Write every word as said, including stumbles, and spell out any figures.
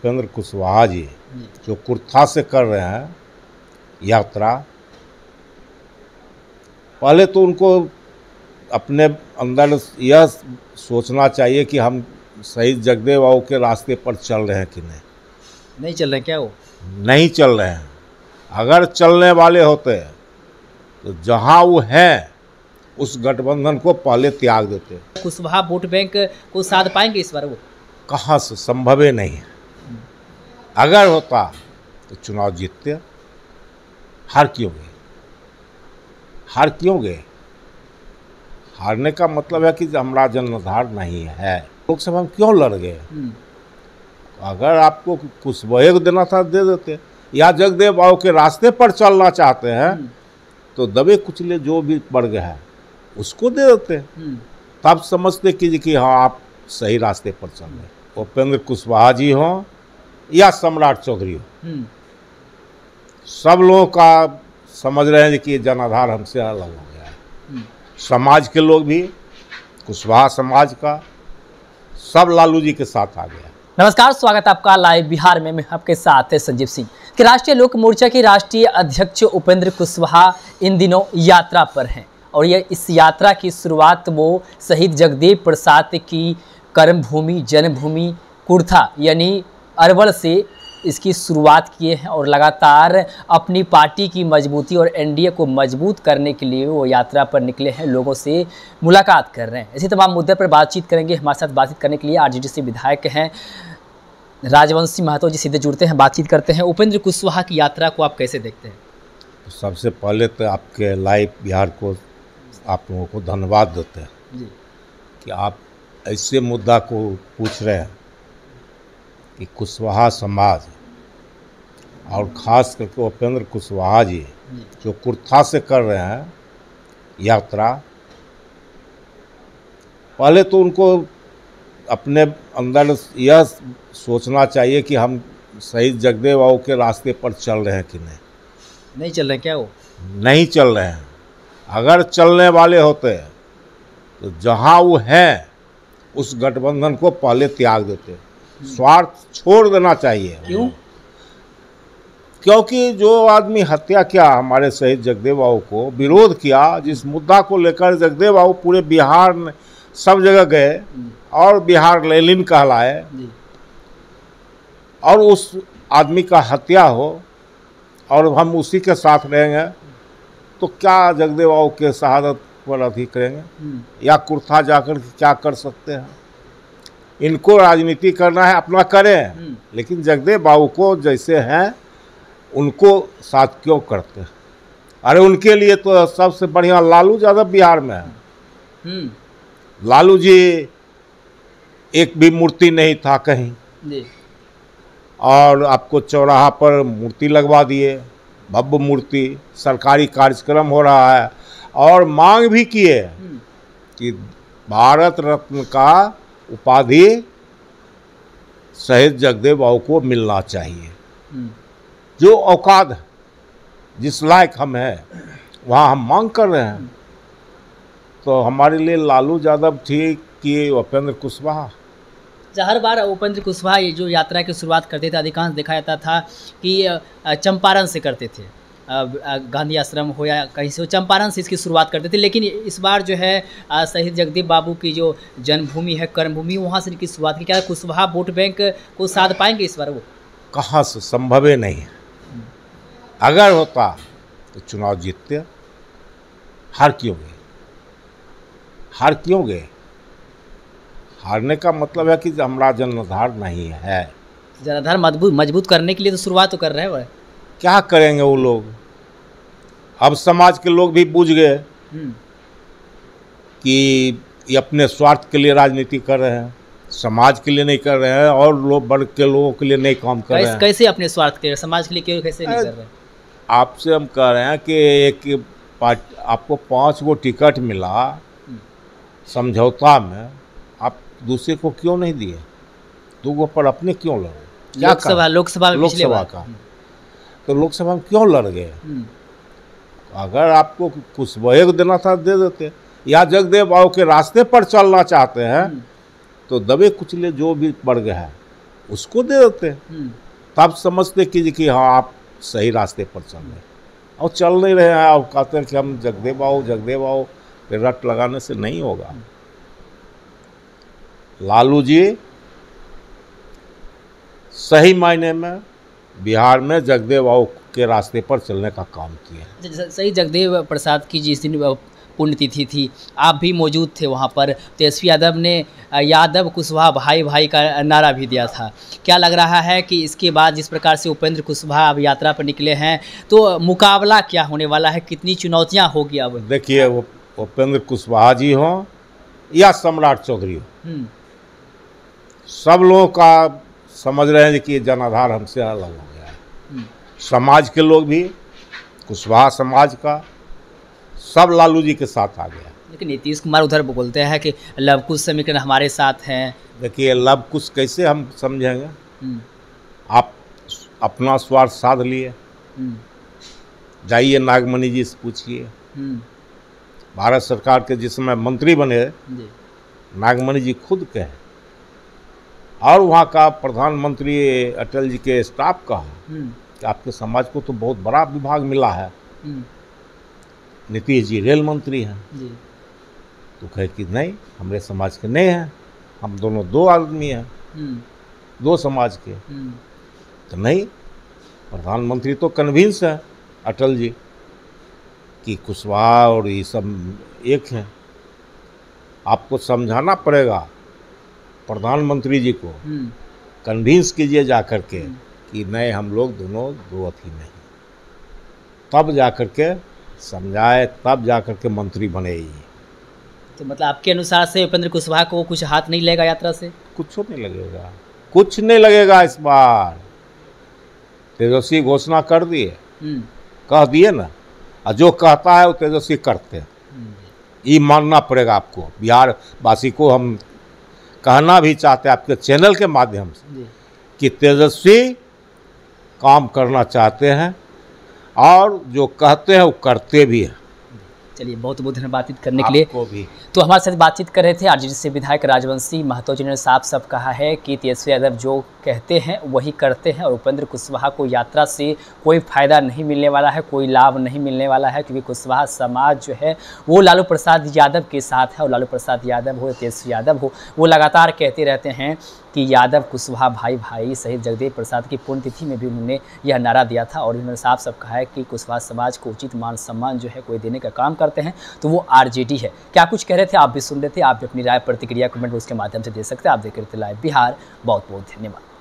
उपेंद्र कुशवाहा जी जो कुर्था से कर रहे हैं यात्रा, पहले तो उनको अपने अंदर यह सोचना चाहिए कि हम शहीद जगदेव बाबू के रास्ते पर चल रहे हैं कि नहीं। नहीं चल रहे क्या वो? नहीं चल रहे हैं। अगर चलने वाले होते तो जहां वो हैं उस गठबंधन को पहले त्याग देते। कुशवाहा वोट बैंक को साध पाएंगे इस बार? वो कहाँ से, संभव ही नहीं है। अगर होता तो चुनाव जीतते। हार क्यों गए? हार क्यों गए? हारने का मतलब है कि हमारा जन्मधार नहीं है। लोकसभा में क्यों लड़ गए? अगर आपको कुशवाहा को देना था दे देते, या जगदेव बाबू के रास्ते पर चलना चाहते हैं तो दबे कुचले जो भी वर्ग है उसको दे देते। तब समझते कि, कि हाँ आप सही रास्ते पर चल रहे। उपेंद्र कुशवाहा जी हों या सम्राट चौधरी हो, सब लोगों का समझ रहे हैं कि जनाधार हमसे अलग हो गया है। समाज के लोग भी, कुशवाहा समाज का, सब लालू जी के साथ आ गया। नमस्कार, स्वागत है आपका लाइव बिहार में। मैं आपके साथ है संजीव सिंह। कि राष्ट्रीय लोक मोर्चा के राष्ट्रीय अध्यक्ष उपेंद्र कुशवाहा इन दिनों यात्रा पर हैं और ये इस यात्रा की शुरुआत वो शहीद जगदेव प्रसाद की कर्मभूमि जन्मभूमि कुर्था यानी अरवल से इसकी शुरुआत किए हैं और लगातार अपनी पार्टी की मजबूती और एनडीए को मजबूत करने के लिए वो यात्रा पर निकले हैं, लोगों से मुलाकात कर रहे हैं। इसी तमाम मुद्दे पर बातचीत करेंगे। हमारे साथ बातचीत करने के लिए आरजेडी से विधायक हैं राजवंशी महतो जी सीधे जुड़ते हैं, बातचीत करते हैं। उपेंद्र कुशवाहा की यात्रा को आप कैसे देखते हैं? तो सबसे पहले तो आपके लाइव बिहार को, आप लोगों को धन्यवाद देते हैं जी कि आप ऐसे मुद्दा को पूछ रहे हैं कि कुशवाहा समाज और ख़ास करके उपेंद्र कुशवाहा जी जो कुर्था से कर रहे हैं यात्रा, पहले तो उनको अपने अंदर यह सोचना चाहिए कि हम शहीद जगदेव बाबू के रास्ते पर चल रहे हैं कि नहीं। नहीं चल रहे क्या वो? नहीं चल रहे हैं। अगर चलने वाले होते तो जहां वो हैं उस गठबंधन को पहले त्याग देते। स्वार्थ छोड़ देना चाहिए। क्यों? क्योंकि जो आदमी हत्या किया हमारे शहीद जगदेव बाबू को, विरोध किया, जिस मुद्दा को लेकर जगदेव बाबू पूरे बिहार में सब जगह गए और बिहार लेनिन कहलाए, और उस आदमी का हत्या हो और हम उसी के साथ रहेंगे तो क्या जगदेव बाबू के शहादत पर अभी करेंगे या कुर्था जाकर क्या कर सकते हैं? इनको राजनीति करना है अपना करें, लेकिन जगदेव बाबू को जैसे हैं उनको साथ क्यों करते हैं? अरे उनके लिए तो सबसे बढ़िया लालू यादव बिहार में है। लालू जी एक भी मूर्ति नहीं था कहीं जी। और आपको चौराहा पर मूर्ति लगवा दिए, भव्य मूर्ति, सरकारी कार्यक्रम हो रहा है और मांग भी किए कि भारत रत्न का उपाधि शहीद जगदेव बाबू को मिलना चाहिए। जो औकात है, जिस लायक हम हैं वहाँ हम मांग कर रहे हैं। तो हमारे लिए लालू यादव ठीक कि उपेंद्र कुशवाहा। हर बार उपेंद्र कुशवाहा ये जो यात्रा की शुरुआत करते थे, अधिकांश देखा जाता था कि चंपारण से करते थे, गांधी आश्रम हो या कहीं से, चंपारण से इसकी शुरुआत करते थे। लेकिन इस बार जो है शहीद जगदेव बाबू की जो जन्मभूमि है, कर्मभूमि, वहाँ से इनकी शुरुआत की। क्या कुशवाहा वोट बैंक को साध पाएंगे इस बार? वो कहाँ से, संभव ही नहीं है। अगर होता तो चुनाव जीतते। हार क्यों गए? हार क्यों गए? हारने का मतलब है कि हमारा जन्मधार नहीं है। जनाधार मजबूत मजबूत करने के लिए तो शुरुआत तो कर रहे हैं। क्या करेंगे वो लोग? अब समाज के लोग भी बुझ गए कि ये अपने स्वार्थ के लिए राजनीति कर रहे हैं, समाज के लिए नहीं कर रहे हैं और लोग वर्ग के लोगों के लिए नहीं काम कर रहे हैं। कैसे अपने स्वार्थ के लिए, समाज के लिए क्यों, कैसे नहीं कर रहे हैं? आपसे हम कह रहे हैं कि एक पार्टी आपको पाँच गो टिकट मिला समझौता में, आप दूसरे को क्यों नहीं दिए? दो गो पर अपने क्यों लड़े? लोकसभा लोकसभा लोकसभा का तो लोकसभा में क्यों लड़ गए? अगर आपको कुशवाहा को देना था दे देते, या जगदेव बाबू के रास्ते पर चलना चाहते हैं तो दबे कुचले जो भी वर्ग है उसको दे देते हैं। तब समझते कि कि हाँ आप सही रास्ते पर चल रहे हैं, और चल नहीं रहे हैं। अब कहते हैं कि हम जगदेव आओ जगदेव आओ, फिर रट लगाने से नहीं होगा। लालू जी सही मायने में बिहार में जगदेव आओ के रास्ते पर चलने का काम किया। सही, जगदेव प्रसाद की जिस दिन पुण्यतिथि थी, आप भी मौजूद थे वहाँ पर। तेजस्वी यादव ने यादव कुशवाहा भाई भाई का नारा भी दिया था। क्या लग रहा है कि इसके बाद जिस प्रकार से उपेंद्र कुशवाहा अब यात्रा पर निकले हैं, तो मुकाबला क्या होने वाला है, कितनी चुनौतियाँ होगी अब? देखिए, वो उपेंद्र कुशवाहा जी हों या सम्राट चौधरी हो, सब लोगों का समझ रहे हैं कि जनाधार हमसे अलग हो गया है। समाज के लोग भी, कुशवाहा समाज का, सब लालू जी के साथ आ गया। लेकिन नीतीश कुमार उधर बोलते हैं कि लव कुश समीकरण हमारे साथ हैं। देखिए, लव कुश कैसे हम समझेंगे? आप अपना स्वार्थ साध लिए, जाइए नागमणि जी से पूछिए। भारत सरकार के जिस समय मंत्री बने, नागमणि जी खुद कहे, और वहाँ का प्रधानमंत्री अटल जी के स्टाफ का कि आपके समाज को तो बहुत बड़ा विभाग मिला है। नीतीश जी रेल मंत्री हैं, तो कहे कि नहीं, हमारे समाज के नहीं हैं, हम दोनों दो आदमी हैं, दो समाज के। तो नहीं, प्रधानमंत्री तो कन्विंस है अटल जी कि कुशवाहा और ये सब एक हैं। आपको समझाना पड़ेगा प्रधानमंत्री जी को, कन्विंस कीजिए जा कर के कि नहीं, हम लोग दोनों दो अथी नहीं, तब जा कर के समझाए, तब जा कर के मंत्री बने ही। तो मतलब आपके अनुसार से उपेंद्र कुशवाहा को कुछ हाथ नहीं लगेगा यात्रा से? कुछ नहीं लगेगा, कुछ नहीं लगेगा इस बार। तेजस्वी घोषणा कर दिए, कह दिए ना, और जो कहता है वो तेजस्वी करते हैं। ये मानना पड़ेगा आपको। बिहार वासी को हम कहना भी चाहते हैं आपके चैनल के माध्यम से कि तेजस्वी काम करना चाहते हैं, और जो कहते हैं वो करते भी हैं। चलिए, बहुत बहुत धन्यवाद बातचीत करने के लिए। भी। तो हमारे साथ बातचीत कर रहे थे आरजेडी से विधायक राजवंशी महतो, जिन्होंने साफ साफ कहा है कि तेजस्वी यादव जो कहते हैं वही करते हैं, और उपेंद्र कुशवाहा को यात्रा से कोई फ़ायदा नहीं मिलने वाला है, कोई लाभ नहीं मिलने वाला है, क्योंकि कुशवाहा समाज जो है वो लालू प्रसाद यादव के साथ है। और लालू प्रसाद यादव हो, तेजस्वी यादव हो, वो लगातार कहते रहते हैं कि यादव कुशवाहा भाई भाई सहित जगदेव प्रसाद की पुण्यतिथि में भी उन्होंने यह नारा दिया था। और उन्होंने साफ साफ कहा है कि कुशवाहा समाज को उचित मान सम्मान जो है कोई देने का काम करते हैं तो वो आरजेडी है। क्या कुछ कह रहे थे, आप भी सुन रहे थे। आप भी अपनी राय प्रतिक्रिया कमेंट बॉक्स के माध्यम से दे सकते हैं। आप देख रहे थे लाइव बिहार। बहुत बहुत धन्यवाद।